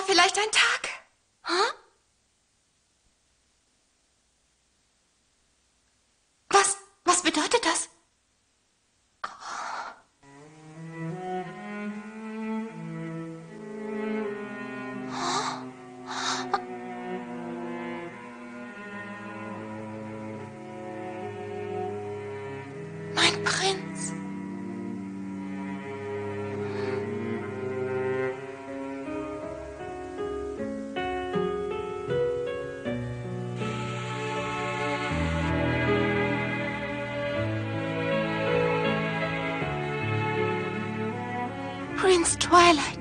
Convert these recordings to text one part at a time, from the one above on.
vielleicht ein Tag? Hm? Was bedeutet das? Mein Prinz. Prince Twilight.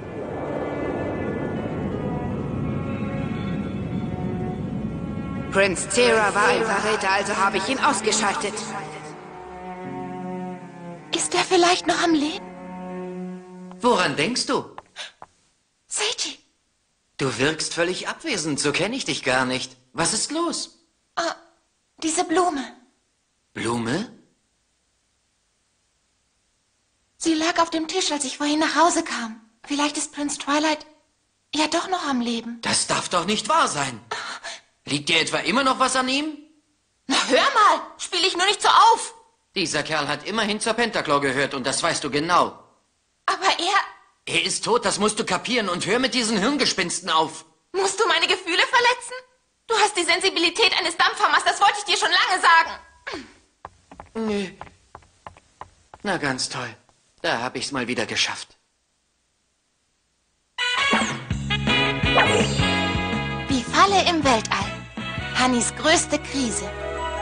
Prinz Zera war ein Verräter, also habe ich ihn ausgeschaltet. Ist er vielleicht noch am Leben? Woran denkst du? Seiji. Du wirkst völlig abwesend, so kenne ich dich gar nicht. Was ist los? Ah, diese Blume. Blume? Sie lag auf dem Tisch, als ich vorhin nach Hause kam. Vielleicht ist Prinz Twilight ja doch noch am Leben. Das darf doch nicht wahr sein. Liegt dir etwa immer noch was an ihm? Na hör mal, spiele ich nur nicht so auf. Dieser Kerl hat immerhin zur Pentaclaw gehört und das weißt du genau. Aber Er ist tot, das musst du kapieren und hör mit diesen Hirngespinsten auf. Musst du meine Gefühle verletzen? Du hast die Sensibilität eines Dampfhammers, das wollte ich dir schon lange sagen. Nee. Na ganz toll. Da hab ich's mal wieder geschafft. Die Falle im Weltall. Hannys größte Krise.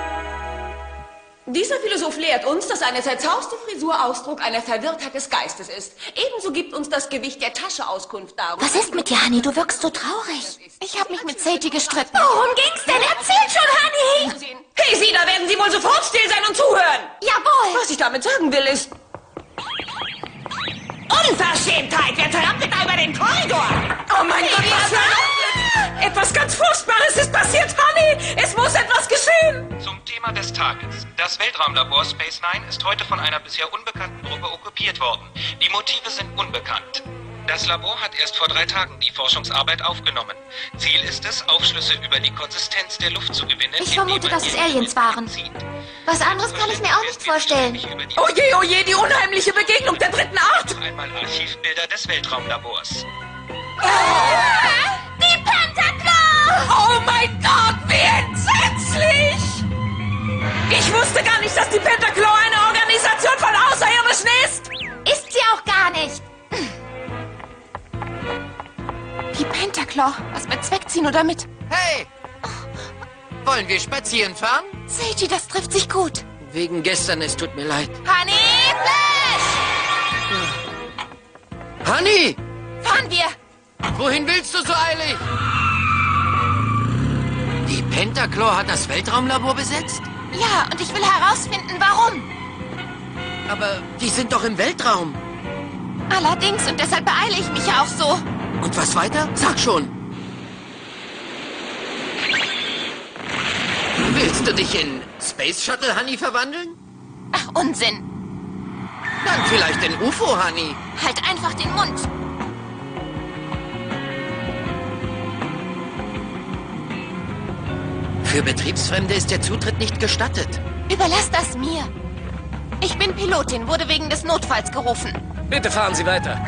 Dieser Philosoph lehrt uns, dass eine zerzauste Frisur Ausdruck einer Verwirrtheit des Geistes ist. Ebenso gibt uns das Gewicht der Tasche Auskunft darüber. Was ist mit dir, Hanni? Du wirkst so traurig. Ich habe mich mit Seiji gestritten. Worum ging's denn? Erzähl schon, Hanni! Hey, Sie, da werden Sie wohl sofort still sein und zuhören! Jawohl! Was ich damit sagen will, ist... Unverschämtheit! Wer trampelt da über den Korridor? Oh mein Gott, was für ein Unglück! Etwas ganz Furchtbares ist passiert, Hanni! Es muss etwas geschehen! Zum Thema des Tages. Das Weltraumlabor Space Nine ist heute von einer bisher unbekannten Gruppe okkupiert worden. Die Motive sind unbekannt. Das Labor hat erst vor 3 Tagen die Forschungsarbeit aufgenommen. Ziel ist es, Aufschlüsse über die Konsistenz der Luft zu gewinnen. Ich vermute, dass es Aliens waren. Was anderes kann ich mir auch nicht vorstellen. Oh je, die unheimliche Begegnung der dritten Art! Noch einmal Archivbilder des Weltraumlabors. Die Pentaclaw! Oh mein Gott, wie entsetzlich! Ich wusste gar nicht, dass die Pentaclaw eine Organisation von Außerirdischen ist! Ist sie auch gar nicht. Die Pentaclaw. Was bezweckt sie nur damit? Hey! Wollen wir spazieren fahren? Seiji, das trifft sich gut. Wegen gestern, es tut mir leid. Honey, Flash! Honey! Fahren wir! Wohin willst du so eilig? Die Pentaclaw hat das Weltraumlabor besetzt? Ja, und ich will herausfinden, warum. Aber die sind doch im Weltraum. Allerdings, und deshalb beeile ich mich ja auch so. Und was weiter? Sag schon. Willst du dich in Space Shuttle Honey verwandeln? Ach, Unsinn. Dann vielleicht in UFO Honey. Halt einfach den Mund. Für Betriebsfremde ist der Zutritt nicht gestattet. Überlass das mir. Ich bin Pilotin, wurde wegen des Notfalls gerufen. Bitte fahren Sie weiter.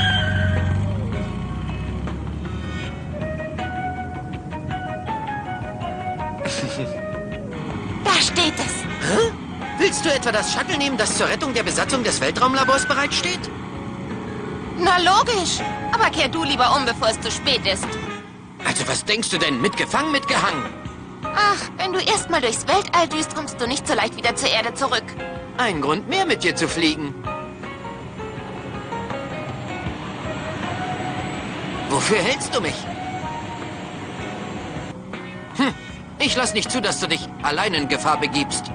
Da steht es. Hä? Willst du etwa das Shuttle nehmen, das zur Rettung der Besatzung des Weltraumlabors bereitsteht? Na logisch. Aber kehr du lieber um, bevor es zu spät ist. Also was denkst du denn? Mitgefangen, mitgehangen? Ach, wenn du erst mal durchs Weltall düst, kommst du nicht so leicht wieder zur Erde zurück. Ein Grund mehr, mit dir zu fliegen. Wofür hältst du mich? Ich lass nicht zu, dass du dich allein in Gefahr begibst.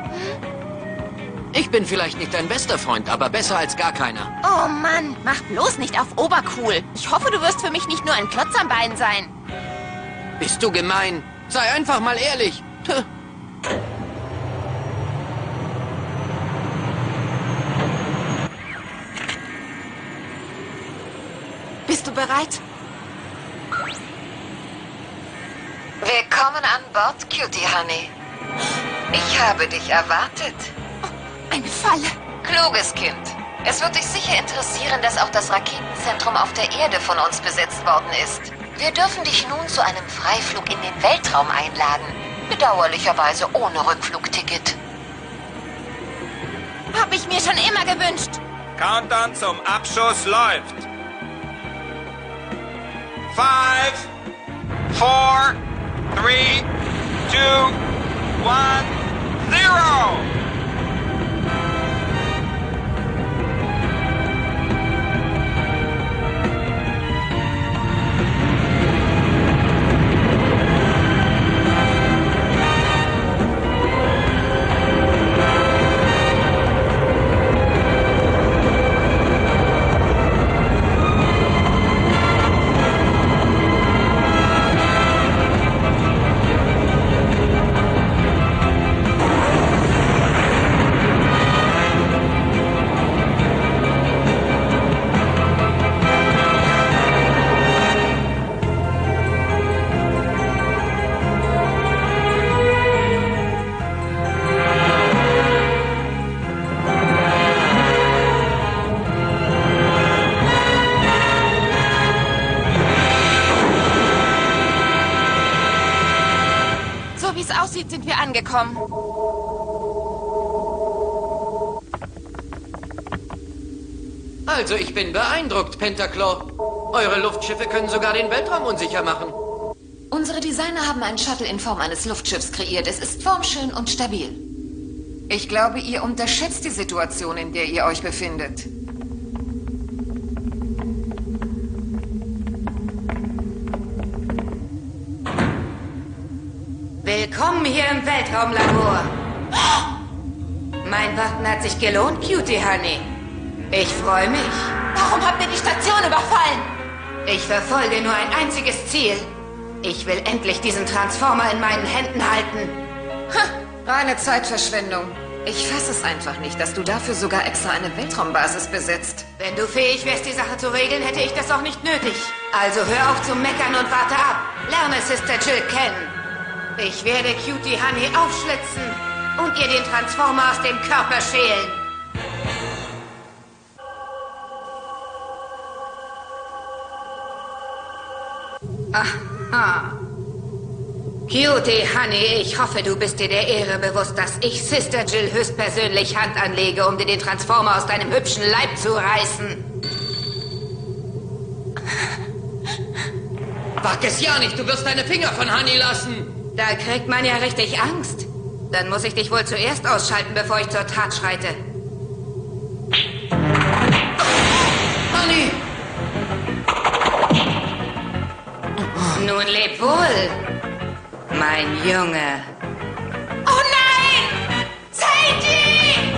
Ich bin vielleicht nicht dein bester Freund, aber besser als gar keiner. Oh Mann, mach bloß nicht auf obercool. Ich hoffe, du wirst für mich nicht nur ein Klotz am Bein sein. Bist du gemein? Sei einfach mal ehrlich. Bist du bereit? Willkommen an Bord, Cutie Honey. Ich habe dich erwartet. Eine Falle. Kluges Kind. Es wird dich sicher interessieren, dass auch das Raketenzentrum auf der Erde von uns besetzt worden ist. Wir dürfen dich nun zu einem Freiflug in den Weltraum einladen. Bedauerlicherweise ohne Rückflugticket. Hab ich mir schon immer gewünscht. Countdown zum Abschuss läuft. 5, 4, 3, 2, 1, 0! So wie es aussieht, sind wir angekommen. Also, ich bin beeindruckt, Pentaclaw. Eure Luftschiffe können sogar den Weltraum unsicher machen. Unsere Designer haben einen Shuttle in Form eines Luftschiffs kreiert. Es ist formschön und stabil. Ich glaube, ihr unterschätzt die Situation, in der ihr euch befindet. Willkommen hier im Weltraumlabor. Mein Warten hat sich gelohnt, Cutie Honey. Ich freue mich. Warum habt ihr die Station überfallen? Ich verfolge nur ein einziges Ziel. Ich will endlich diesen Transformer in meinen Händen halten. Reine Zeitverschwendung. Ich fasse es einfach nicht, dass du dafür sogar extra eine Weltraumbasis besitzt. Wenn du fähig wärst, die Sache zu regeln, hätte ich das auch nicht nötig. Also hör auf zu meckern und warte ab. Lerne Sister Jill kennen. Ich werde Cutie Honey aufschlitzen und ihr den Transformer aus dem Körper schälen. Aha. Cutie Honey, ich hoffe, du bist dir der Ehre bewusst, dass ich Sister Jill höchstpersönlich Hand anlege, um dir den Transformer aus deinem hübschen Leib zu reißen. Wag es ja nicht, du wirst deine Finger von Honey lassen. Da kriegt man ja richtig Angst. Dann muss ich dich wohl zuerst ausschalten, bevor ich zur Tat schreite. Honey! Nun leb wohl, mein Junge. Oh nein! Sadie!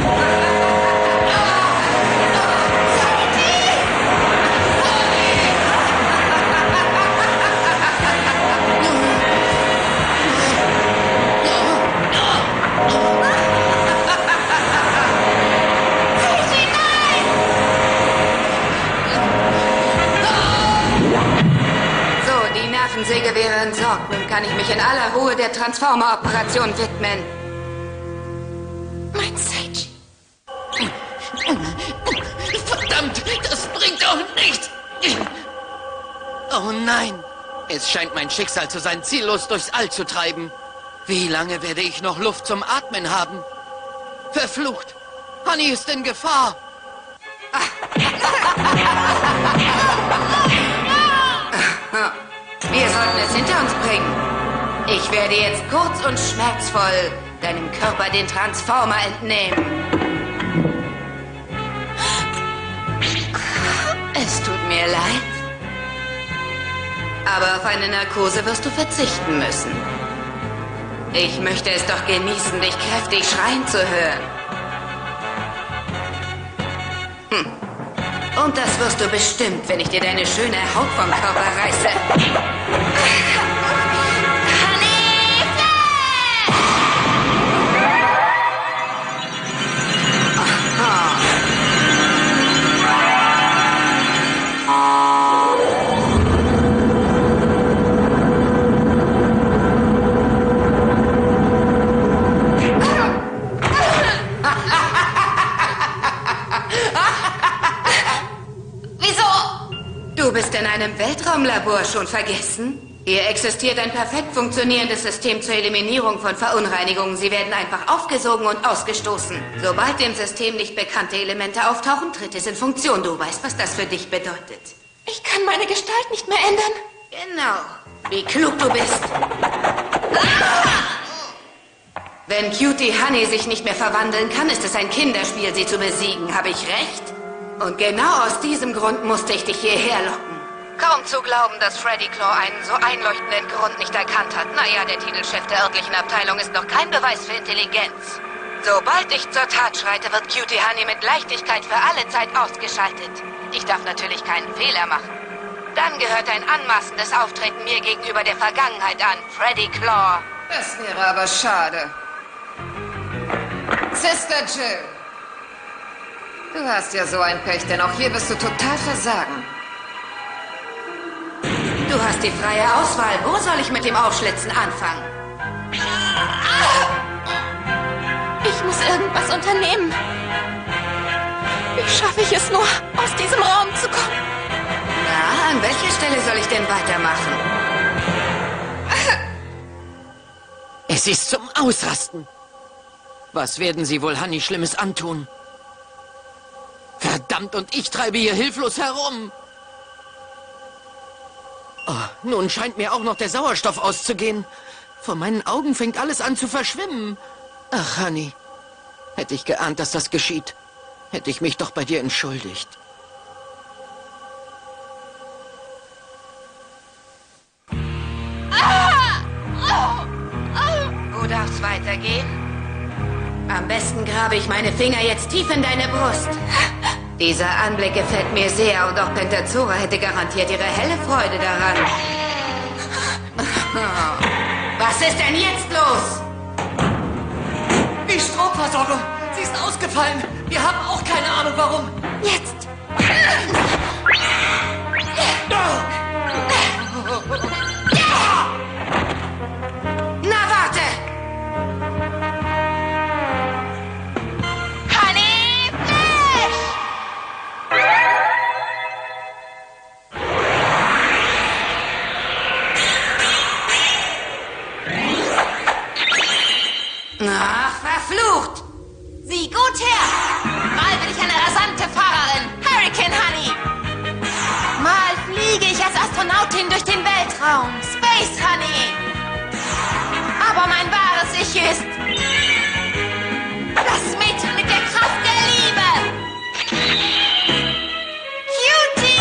Nervensäge wäre entsorgt. Nun kann ich mich in aller Ruhe der Transformer-Operation widmen. Mein Sage. Verdammt, das bringt doch nichts. Oh nein. Es scheint mein Schicksal zu sein, ziellos durchs All zu treiben. Wie lange werde ich noch Luft zum Atmen haben? Verflucht. Honey ist in Gefahr. Wir sollten es hinter uns bringen. Ich werde jetzt kurz und schmerzvoll deinem Körper den Transformer entnehmen. Es tut mir leid. Aber auf eine Narkose wirst du verzichten müssen. Ich möchte es doch genießen, dich kräftig schreien zu hören. Und das wirst du bestimmt, wenn ich dir deine schöne Haut vom Körper reiße. bist in einem Weltraumlabor, schon vergessen? Hier existiert ein perfekt funktionierendes System zur Eliminierung von Verunreinigungen. Sie werden einfach aufgesogen und ausgestoßen. Sobald dem System nicht bekannte Elemente auftauchen, tritt es in Funktion. Du weißt, was das für dich bedeutet. Ich kann meine Gestalt nicht mehr ändern. Genau. Wie klug du bist. Wenn Cutie Honey sich nicht mehr verwandeln kann, ist es ein Kinderspiel, sie zu besiegen. Habe ich recht? Und genau aus diesem Grund musste ich dich hierher locken. Kaum zu glauben, dass Freddy Claw einen so einleuchtenden Grund nicht erkannt hat. Naja, der Titelchef der örtlichen Abteilung ist noch kein Beweis für Intelligenz. Sobald ich zur Tat schreite, wird Cutie Honey mit Leichtigkeit für alle Zeit ausgeschaltet. Ich darf natürlich keinen Fehler machen. Dann gehört ein anmaßendes Auftreten mir gegenüber der Vergangenheit an, Freddy Claw. Das wäre aber schade. Sister Jill. Du hast ja so ein Pech, denn auch hier wirst du total versagen. Du hast die freie Auswahl. Wo soll ich mit dem Aufschlitzen anfangen? Ich muss irgendwas unternehmen. Wie schaffe ich es nur, aus diesem Raum zu kommen? Na, an welcher Stelle soll ich denn weitermachen? Es ist zum Ausrasten. Was werden Sie wohl Honey Schlimmes antun? Verdammt, und ich treibe hier hilflos herum. Oh, nun scheint mir auch noch der Sauerstoff auszugehen. Vor meinen Augen fängt alles an zu verschwimmen. Ach, Honey, hätte ich geahnt, dass das geschieht, hätte ich mich doch bei dir entschuldigt. Wo darf's weitergehen? Am besten grabe ich meine Finger jetzt tief in deine Brust. Dieser Anblick gefällt mir sehr und auch Pentazora hätte garantiert ihre helle Freude daran. Was ist denn jetzt los? Die Stromversorgung, sie ist ausgefallen. Wir haben auch keine Ahnung, warum. Jetzt! Na, warte! Honey Flash! Ach, verflucht! Sieh gut her! Mal bin ich eine rasante Fahrerin, Hurricane Honey. Mal fliege ich als Astronautin durch den Weltraum, Space Honey. Aber mein wahres Ich ist das Mädchen mit der Kraft der Liebe. Cutie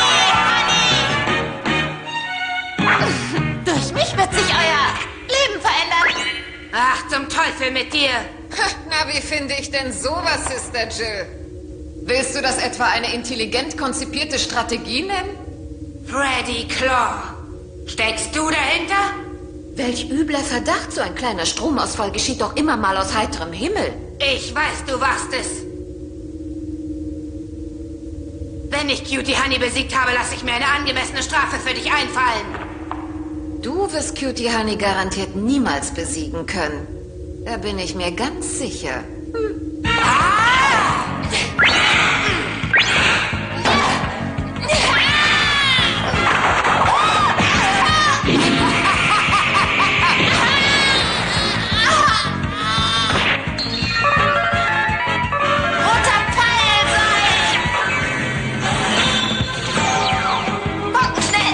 Honey. Durch mich wird sich euer Leben verändern. Ach, zum Teufel mit dir! Na, wie finde ich denn sowas, Sister Jill? Willst du das etwa eine intelligent konzipierte Strategie nennen? Freddy Claw! Steckst du dahinter? Welch übler Verdacht, so ein kleiner Stromausfall geschieht doch immer mal aus heiterem Himmel. Ich weiß, du warst es. Wenn ich Cutie Honey besiegt habe, lasse ich mir eine angemessene Strafe für dich einfallen. Du wirst Cutie Honey garantiert niemals besiegen können. Da bin ich mir ganz sicher. Roter Pfeil sein! Bocken schnell!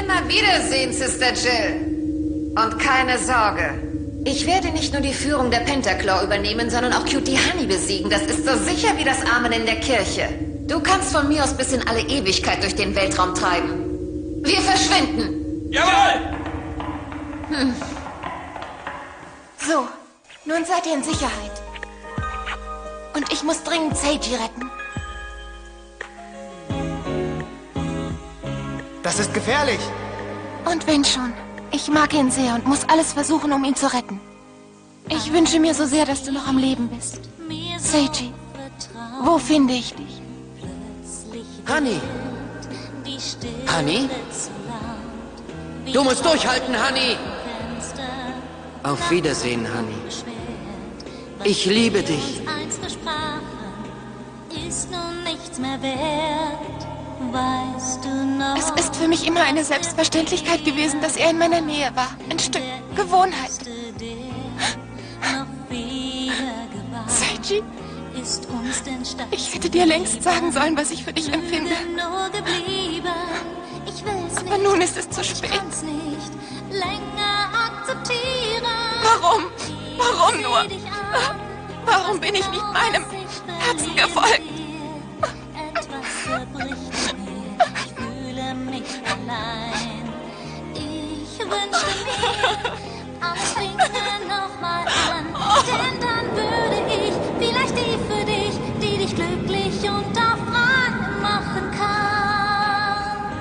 nimmer wiedersehen, Sister Jill. Und keine Sorge. Ich werde nicht nur die Führung der Pentaclaw übernehmen, sondern auch Cutie Honey besiegen. Das ist so sicher wie das Amen in der Kirche. Du kannst von mir aus bis in alle Ewigkeit durch den Weltraum treiben. Wir verschwinden. Jawohl! So, nun seid ihr in Sicherheit. Und ich muss dringend Seiji retten. Das ist gefährlich. Und wenn schon. Ich mag ihn sehr und muss alles versuchen, um ihn zu retten. Ich wünsche mir so sehr, dass du noch am Leben bist. Seiji, wo finde ich dich? Honey. Honey? Du musst durchhalten, Honey. Auf Wiedersehen, Honey. Ich liebe dich. Ist nun nichts mehr wert, weißt du noch? Es ist für mich immer eine Selbstverständlichkeit gewesen, dass er in meiner Nähe war. Ein Stück Gewohnheit. Seiji, ich hätte dir längst sagen sollen, was ich für dich empfinde. Aber nun ist es zu spät. Warum? Warum nur? Warum bin ich nicht meinem Herzen gefolgt? Ich fühle mich allein. Ich wünschte mir, alles fänge nochmal an. Denn dann würde ich vielleicht die für dich, die dich glücklich und auch frei machen kann.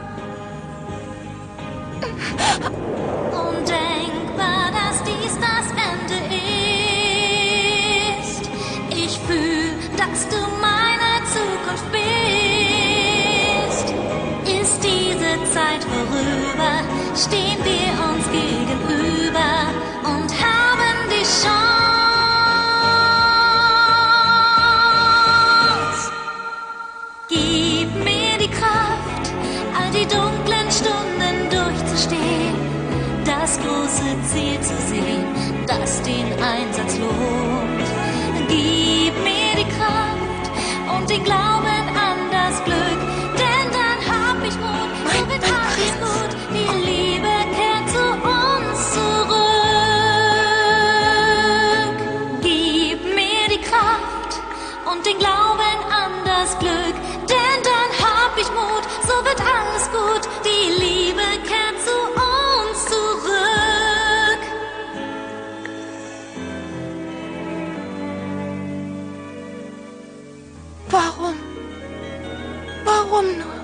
Undenkbar, dass dies das Ende ist. Ich fühl, dass du meine Zukunft bist. Ist diese Zeit vorüber, stehen wir uns gegenüber und haben die Chance. Gib mir die Kraft, all die dunklen Stunden durchzustehen, das große Ziel zu sehen, das den Einsatz lohnt. Gib mir die Kraft und den Glauben an das Glück, denn dann hab ich Mut, so wird alles gut, die Liebe kehrt zu uns zurück. Gib mir die Kraft und den Glauben an das Glück, denn dann hab ich Mut, so wird alles gut, die Liebe kehrt zu uns zurück. Warum? Warum nur?